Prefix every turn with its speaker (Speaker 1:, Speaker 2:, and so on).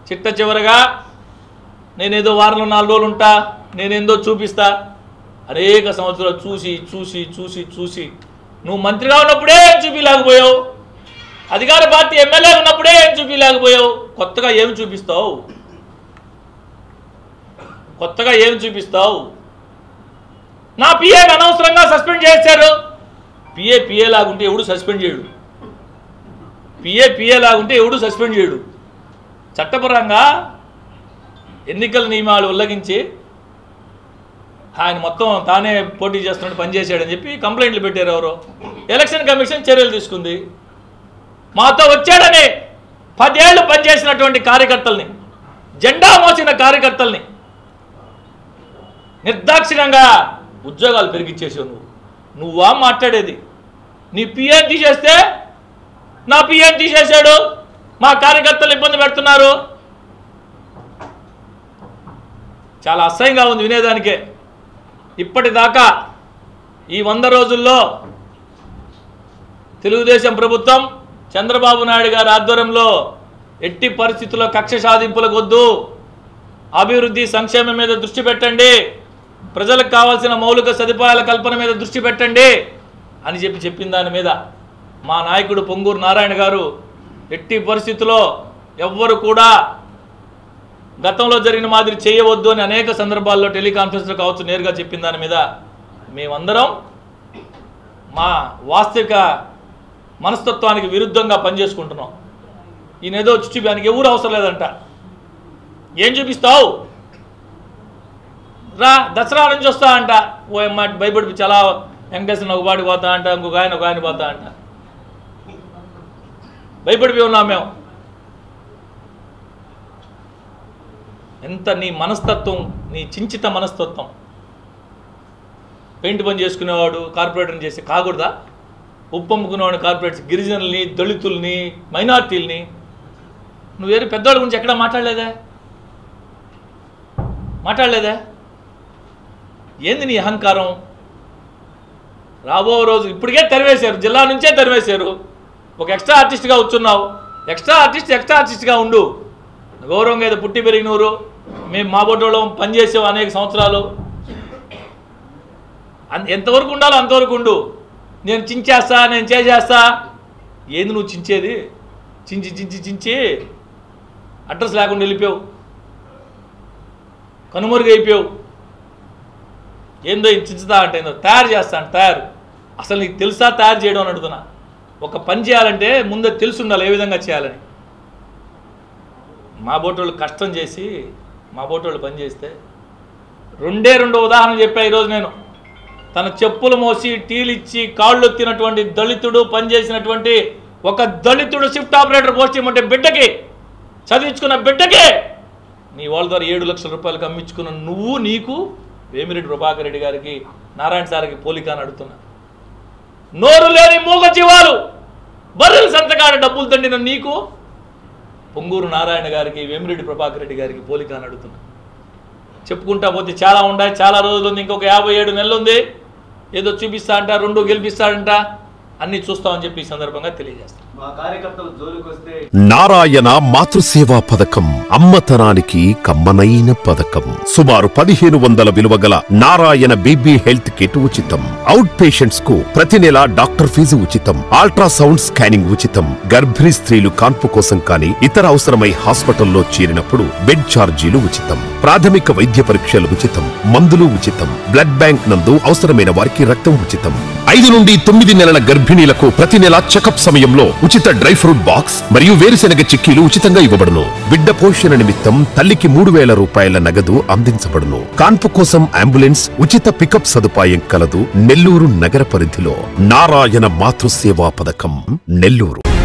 Speaker 1: చిట్ట చివరగా నేనేదో వారంలో 4 రోజులు ఉంటా, నేనేందో చూపిస్తా. అనేక సంవత్సరాలు చూసి చూసి చూసి చూసి నువ్వు మంత్రిగా ఉన్నప్పుడే ఏం చూపించలేకపోయావు, అధికార పార్టీ ఎమ్మెల్యే ఉన్నప్పుడే ఏం చూపించలేకపోయావు. కొత్తగా ఏమి చూపిస్తావు? కొత్తగా ఏమి చూపిస్తావు? నా పిఏని అనవసరంగా సస్పెండ్ చేశారు. పిఏ లాగుంటే ఎవడు సస్పెండ్ చేయడు. పిఏ లాగుంటే ఎవడు సస్పెండ్ చేయడు. చట్టపరంగా ఎన్నికల నియమాలు ఉల్లంఘించి ఆయన మొత్తం తానే పోటీ చేస్తున్నట్టు పనిచేశాడని చెప్పి కంప్లైంట్లు పెట్టారు. ఎవరో ఎలక్షన్ కమిషన్ చర్యలు తీసుకుంది. మాతో వచ్చాడని 10 ఏళ్ళు పనిచేసినటువంటి కార్యకర్తల్ని, జెండా మోసిన కార్యకర్తల్ని నిర్దాక్షిణ్యంగా ఉద్యోగాలు పెరిగిచ్చేసావు. నువ్వా మాట్లాడేది? నీ పిఏని తీసేస్తే నా పిఏని తీసేశాడు, మా కార్యకర్తలు ఇబ్బంది పెడుతున్నారు. చాలా అసహ్యంగా ఉంది వినేదానికే. ఇప్పటిదాకా ఈ 100 రోజుల్లో తెలుగుదేశం ప్రభుత్వం చంద్రబాబు నాయుడు గారి ఆధ్వర్యంలో ఎట్టి పరిస్థితుల్లో కక్ష సాధింపులకు వద్దు, అభివృద్ధి సంక్షేమం మీద దృష్టి పెట్టండి, ప్రజలకు కావాల్సిన మౌలిక సదుపాయాల కల్పన మీద దృష్టి పెట్టండి అని చెప్పిన దాని మీద మా నాయకుడు పొంగూరు నారాయణ గారు ఎట్టి పరిస్థితుల్లో ఎవ్వరు కూడా గతంలో జరిగిన మాదిరి చేయవద్దు అని అనేక సందర్భాల్లో టెలికాన్ఫరెన్స్లో కావచ్చు నేరుగా చెప్పిన దాని మీద మేమందరం మా వాస్తవిక మనస్తత్వానికి విరుద్ధంగా పనిచేసుకుంటున్నాం. ఈయనేదో చూపిడానికి ఎవరు అవసరం లేదంట. ఏం చూపిస్తావు? రా దసరా నుంచి వస్తా అంట. ఓ అమ్మ భయపడి చాలా వెంకటేశ్వర ఒక పాటికి పోతా అంట, ఇంకొక ఆయన పోతా అంట. భయపడిపోయి ఉన్నాం మేము. ఎంత నీ మనస్తత్వం, నీ చించిత మనస్తత్వం. పెయింట్ పని చేసుకునేవాడు కార్పొరేటర్ని చేసి కాకూడదా? ఉప్పు అమ్ముకునేవాడు కార్పొరేట్స్, గిరిజనుల్ని, దళితుల్ని, మైనార్టీల్ని. నువ్వు వేరే పెద్దవాళ్ళ గురించి ఎక్కడా మాట్లాడలేదా? ఏంది నీ అహంకారం? రాబో రోజు ఇప్పటికే తరివేశారు, జిల్లా నుంచే తరివేశారు. ఒక ఎక్స్ట్రా ఆర్టిస్ట్గా వచ్చున్నావు. ఎక్స్ట్రా ఆర్టిస్ట్గా ఉండు. గౌరవంగా ఏదో పుట్టి పెరిగినూరు. మేము మా బొట్టోళ్ళం పనిచేసావు అనేక సంవత్సరాలు. ఎంతవరకు ఉండాలో అంతవరకు ఉండు. నేను చించేస్తా, నేను చేసేస్తా. ఏంది నువ్వు చించేది? చించి అడ్రస్ లేకుండా వెళ్ళిపోయావు, కనుమరుగు అయిపోయావు. ఏందో చించుతా అంటే ఏందో తయారు చేస్తా అంటే తయారు. అసలు నీకు తెలుసా తయారు చేయడం అని అడుగుతున్నా. ఒక పని చేయాలంటే ముందే తెలిసి ఉండాలి ఏ విధంగా చేయాలని. మా బోటోళ్ళు కష్టం చేసి మా బోటోళ్ళు పని చేస్తే 2 ఉదాహరణ చెప్పా ఈరోజు నేను. తన చెప్పులు మోసి టీలు ఇచ్చి కాళ్ళు ఎత్తినటువంటి దళితుడు, పనిచేసినటువంటి ఒక దళితుడు షిఫ్ట్ ఆపరేటర్ పోస్ట్ చేయమంటే బిడ్డకి, చదివించుకున్న బిడ్డకి నీ వాళ్ళ ద్వారా 7 లక్షల రూపాయలకు అమ్మించుకున్న నువ్వు, నీకు వేమిరెడ్డి ప్రభాకర్ రెడ్డి గారికి, నారాయణ సార్కి పోలిక అని అడుగుతున్నా. నోరు లేని మూగ జీవాలు, బర్రెల సంతకాడ డబ్బులు తండిన నీకు పొంగూరు నారాయణ గారికి, వేమిరెడ్డి ప్రభాకర్ రెడ్డి గారికి పోలిక అని అడుగుతున్నా. చెప్పుకుంటా పోతే చాలా ఉన్నాయి. చాలా రోజులు ఉంది, ఇంకొక 57 నెలలు ఉంది. ఏదో చూపిస్తా అంట, 2 గెలిపిస్తాడంట, అన్ని చూస్తామని చెప్పి ఈ సందర్భంగా తెలియజేస్తాం.
Speaker 2: నారాయణ మాతృసేవా పథకం అమ్మతనానికి కమ్మనైన పథకం. సుమారు 1500 విలువ గల నారాయణ బేబీ హెల్త్ కిట్ ఉచితం. అవుట్ పేషెంట్స్ కు ప్రతి నెల డాక్టర్ ఫీజు ఉచితం. అల్ట్రాసౌండ్ స్కానింగ్ ఉచితం. గర్భిణీ స్త్రీలు కాన్పు కోసం కానీ ఇతర అవసరమై హాస్పిటల్లో చేరినప్పుడు బెడ్ ఛార్జీలు ఉచితం. ప్రాథమిక వైద్య పరీక్షలు ఉచితం. మందులు ఉచితం. బ్లడ్ బ్యాంక్ నందు అవసరమైన వారికి రక్తం ఉచితం. 5 నుండి 9 నెలల గర్భిణీలకు ప్రతి నెల చెకప్ సమయంలో ఉచిత డ్రై ఫ్రూట్ బాక్స్ మరియు వేరుశెనగ చిక్కీలు ఉచితంగా ఇవ్వబడును. బిడ్డ పోషణ నిమిత్తం తల్లికి 3000 రూపాయల నగదు అందించబడును. కాన్పు కోసం అంబులెన్స్, ఉచిత పికప్ సదుపాయం కలదు. నెల్లూరు నగర పరిధిలో నారాయణ మాతృసేవా పథకం, నెల్లూరు.